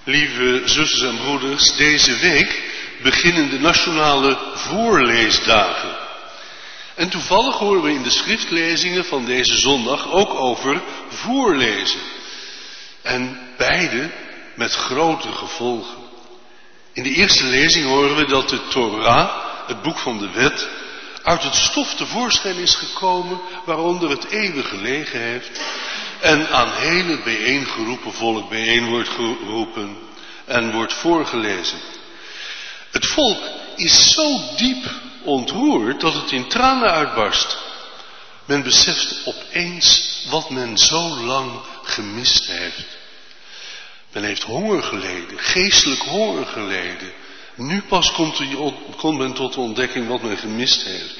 Lieve zusters en broeders, deze week beginnen de nationale voorleesdagen. En toevallig horen we in de schriftlezingen van deze zondag ook over voorlezen. En beide met grote gevolgen. In de eerste lezing horen we dat de Torah, het boek van de wet, uit het stof tevoorschijn is gekomen waaronder het eeuwig gelegen heeft en aan hele bijeengeroepen volk bijeen wordt geroepen en wordt voorgelezen. Het volk is zo diep ontroerd dat het in tranen uitbarst. Men beseft opeens wat men zo lang gemist heeft. Men heeft honger geleden, geestelijk honger geleden. Nu pas komt men tot de ontdekking wat men gemist heeft.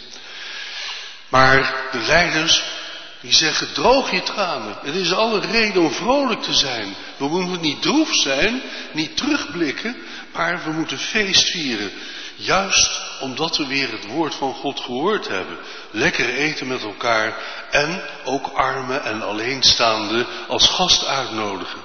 Maar de leiders die zeggen, droog je tranen. Het is alle reden om vrolijk te zijn. We moeten niet droef zijn, niet terugblikken, maar we moeten feest vieren. Juist omdat we weer het woord van God gehoord hebben. Lekker eten met elkaar en ook armen en alleenstaanden als gast uitnodigen.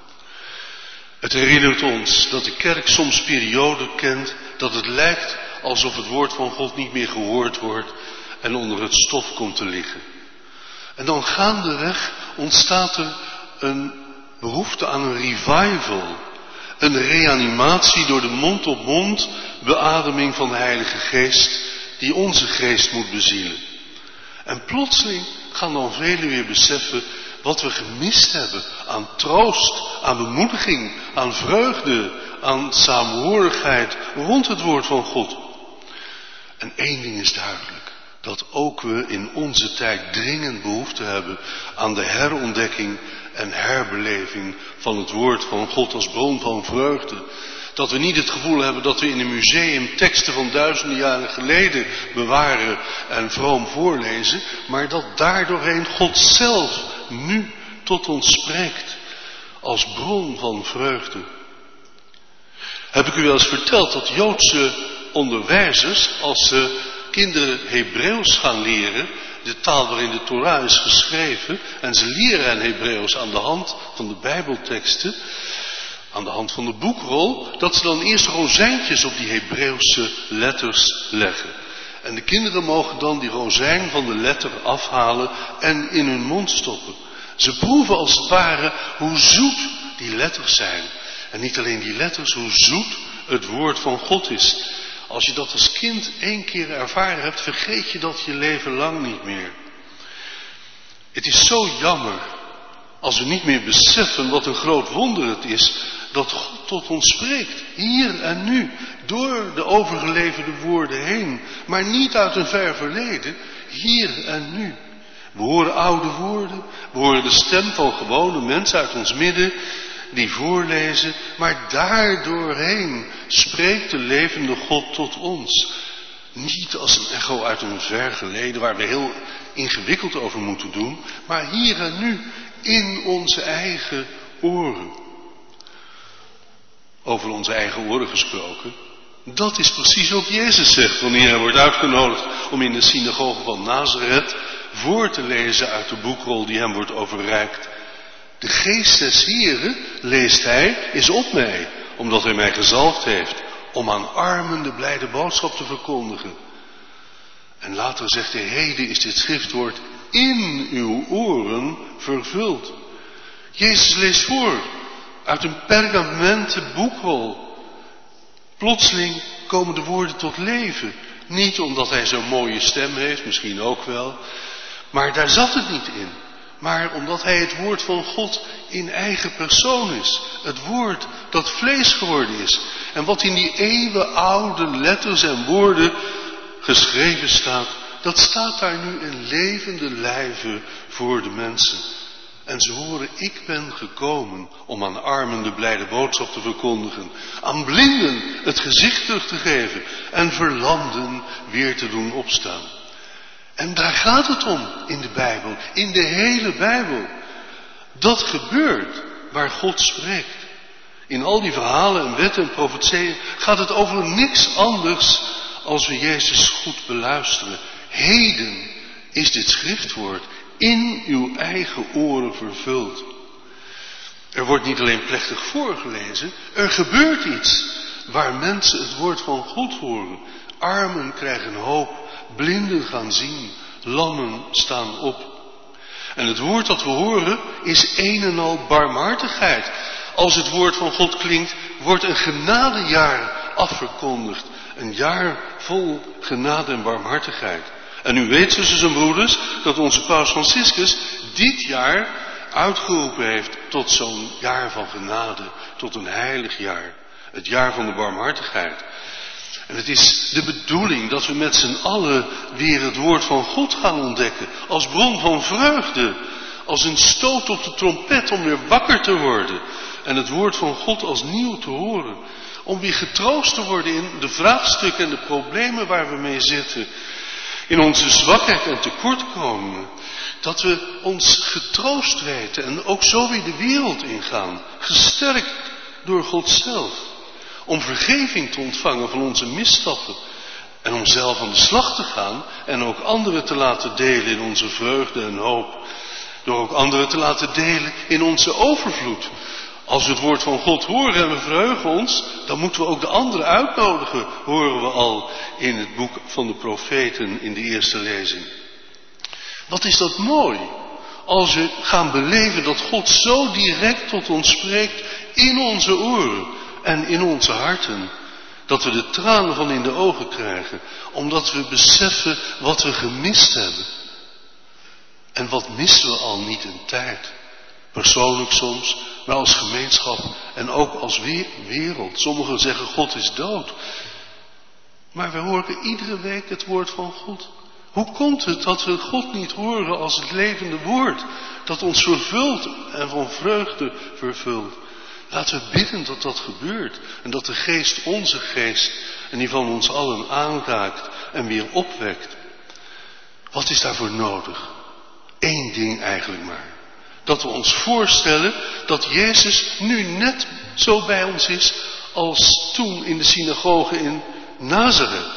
Het herinnert ons dat de kerk soms perioden kent dat het lijkt alsof het woord van God niet meer gehoord wordt en onder het stof komt te liggen. En dan gaandeweg ontstaat er een behoefte aan een revival. Een reanimatie door de mond-op-mond beademing van de Heilige Geest die onze geest moet bezielen. En plotseling gaan dan velen weer beseffen wat we gemist hebben aan troost, aan bemoediging, aan vreugde, aan samenhorigheid rond het woord van God. En één ding is duidelijk. Dat ook we in onze tijd dringend behoefte hebben aan de herontdekking en herbeleving van het woord van God als bron van vreugde. Dat we niet het gevoel hebben dat we in een museum teksten van duizenden jaren geleden bewaren en vroom voorlezen, maar dat daardoorheen God zelf nu tot ons spreekt als bron van vreugde. Heb ik u wel eens verteld dat Joodse onderwijzers, als ze kinderen Hebreeuws gaan leren, de taal waarin de Torah is geschreven, en ze leren hen Hebreeuws aan de hand van de Bijbelteksten, aan de hand van de boekrol, dat ze dan eerst rozijntjes op die Hebreeuwse letters leggen. En de kinderen mogen dan die rozijn van de letter afhalen en in hun mond stoppen. Ze proeven als het ware hoe zoet die letters zijn. En niet alleen die letters, hoe zoet het woord van God is. Als je dat als kind 1 keer ervaren hebt, vergeet je dat je leven lang niet meer. Het is zo jammer als we niet meer beseffen wat een groot wonder het is dat God tot ons spreekt, hier en nu, door de overgeleverde woorden heen, maar niet uit een ver verleden, hier en nu. We horen oude woorden, we horen de stem van gewone mensen uit ons midden die voorlezen, maar daardoorheen spreekt de levende God tot ons. Niet als een echo uit een ver geleden waar we heel ingewikkeld over moeten doen, maar hier en nu in onze eigen oren. Over onze eigen oren gesproken, dat is precies wat Jezus zegt wanneer hij wordt uitgenodigd om in de synagoge van Nazareth voor te lezen uit de boekrol die hem wordt overreikt. De geest des Heren, leest hij, is op mij, omdat hij mij gezalfd heeft om aan armen de blijde boodschap te verkondigen. En later zegt hij, heden is dit schriftwoord in uw oren vervuld. Jezus leest voor uit een pergamenten boekrol. Plotseling komen de woorden tot leven. Niet omdat hij zo'n mooie stem heeft, misschien ook wel, maar daar zat het niet in. Maar omdat hij het woord van God in eigen persoon is. Het woord dat vlees geworden is. En wat in die eeuwenoude letters en woorden geschreven staat, dat staat daar nu in levende lijve voor de mensen. En ze horen, ik ben gekomen om aan armen de blijde boodschap te verkondigen. Aan blinden het gezicht terug te geven en verlamden weer te doen opstaan. En daar gaat het om in de Bijbel, in de hele Bijbel. Dat gebeurt waar God spreekt. In al die verhalen en wetten en profetieën gaat het over niks anders als we Jezus goed beluisteren. Heden is dit schriftwoord in uw eigen oren vervuld. Er wordt niet alleen plechtig voorgelezen, er gebeurt iets waar mensen het woord van God horen. Armen krijgen hoop, blinden gaan zien, lammen staan op. En het woord dat we horen is een en al barmhartigheid. Als het woord van God klinkt, wordt een genadejaar afverkondigd. Een jaar vol genade en barmhartigheid. En u weet, zusters en broeders, dat onze paus Franciscus dit jaar uitgeroepen heeft tot zo'n jaar van genade, tot een heilig jaar. Het jaar van de barmhartigheid. En het is de bedoeling dat we met z'n allen weer het woord van God gaan ontdekken. Als bron van vreugde. Als een stoot op de trompet om weer wakker te worden. En het woord van God als nieuw te horen. Om weer getroost te worden in de vraagstukken en de problemen waar we mee zitten. In onze zwakheid en tekortkomingen. Dat we ons getroost weten en ook zo weer de wereld ingaan. Gesterkt door God zelf. Om vergeving te ontvangen van onze misstappen. En om zelf aan de slag te gaan en ook anderen te laten delen in onze vreugde en hoop. Door ook anderen te laten delen in onze overvloed. Als we het woord van God horen en we verheugen ons, dan moeten we ook de anderen uitnodigen, horen we al in het boek van de profeten in de eerste lezing. Wat is dat mooi, als we gaan beleven dat God zo direct tot ons spreekt in onze oren en in onze harten. Dat we de tranen van in de ogen krijgen, omdat we beseffen wat we gemist hebben. En wat missen we al niet in tijd. Persoonlijk soms, maar als gemeenschap en ook als wereld. Sommigen zeggen God is dood. Maar we horen iedere week het woord van God. Hoe komt het dat we God niet horen als het levende woord, dat ons vervult en van vreugde vervult? Laten we bidden dat dat gebeurt en dat de geest onze geest en die van ons allen aanraakt en weer opwekt. Wat is daarvoor nodig? Eén ding eigenlijk maar. Dat we ons voorstellen dat Jezus nu net zo bij ons is als toen in de synagoge in Nazareth.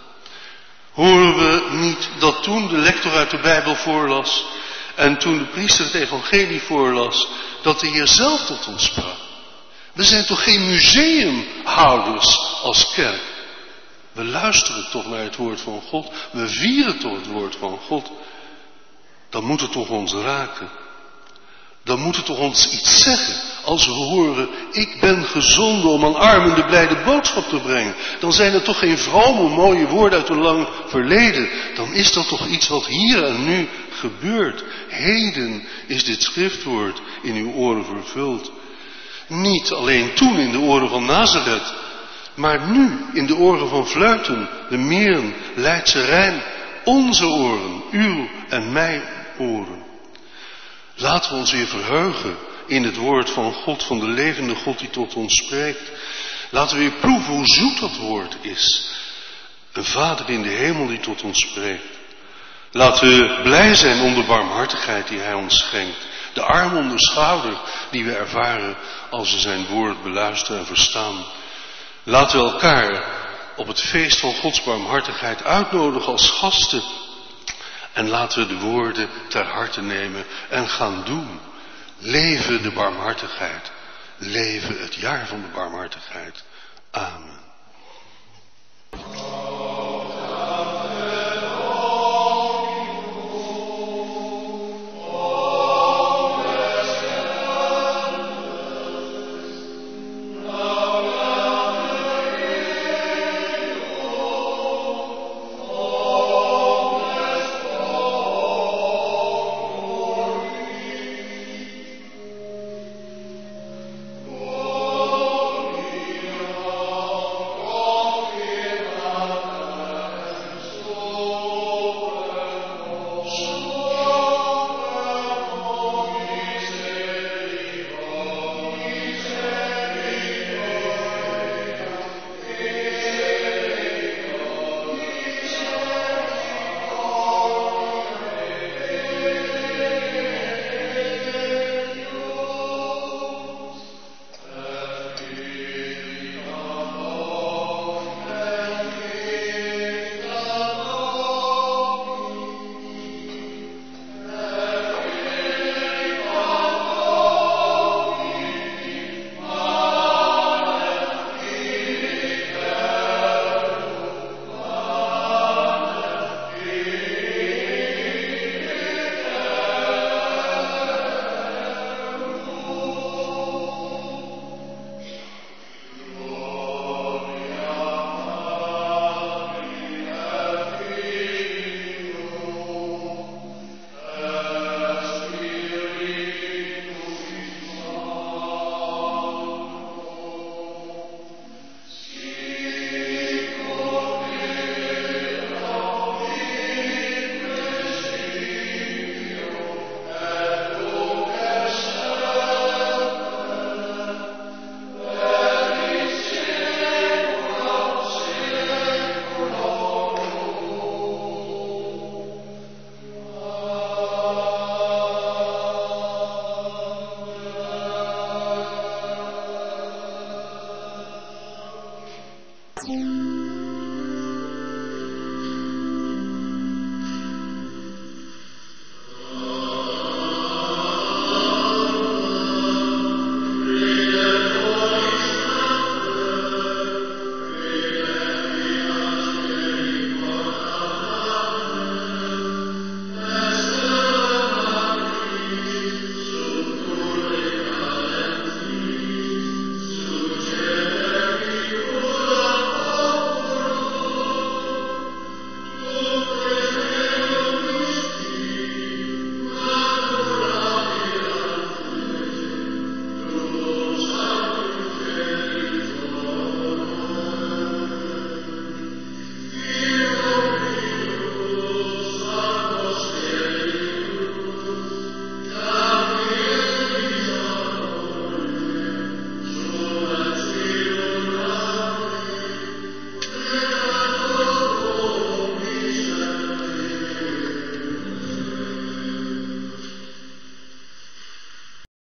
Horen we niet dat toen de lector uit de Bijbel voorlas en toen de priester het evangelie voorlas, dat de Heer zelf tot ons sprak? We zijn toch geen museumhouders als kerk? We luisteren toch naar het woord van God. We vieren toch het woord van God. Dan moet het toch ons raken. Dan moet het toch ons iets zeggen. Als we horen, ik ben gezonden om aan armen de blijde boodschap te brengen. Dan zijn het toch geen vrome mooie woorden uit een lang verleden. Dan is dat toch iets wat hier en nu gebeurt. Heden is dit schriftwoord in uw oren vervuld. Niet alleen toen in de oren van Nazareth, maar nu in de oren van Vleuten, de Meren, Leidse Rijn, onze oren, uw en mijn oren. Laten we ons weer verheugen in het woord van God, van de levende God die tot ons spreekt. Laten we weer proeven hoe zoet dat woord is. Een Vader in de hemel die tot ons spreekt. Laten we blij zijn om de barmhartigheid die Hij ons schenkt. De arm om de schouder die we ervaren als we zijn woord beluisteren en verstaan. Laten we elkaar op het feest van Gods barmhartigheid uitnodigen als gasten. En laten we de woorden ter harte nemen en gaan doen. Leven de barmhartigheid. Leven het jaar van de barmhartigheid. Amen. Amen.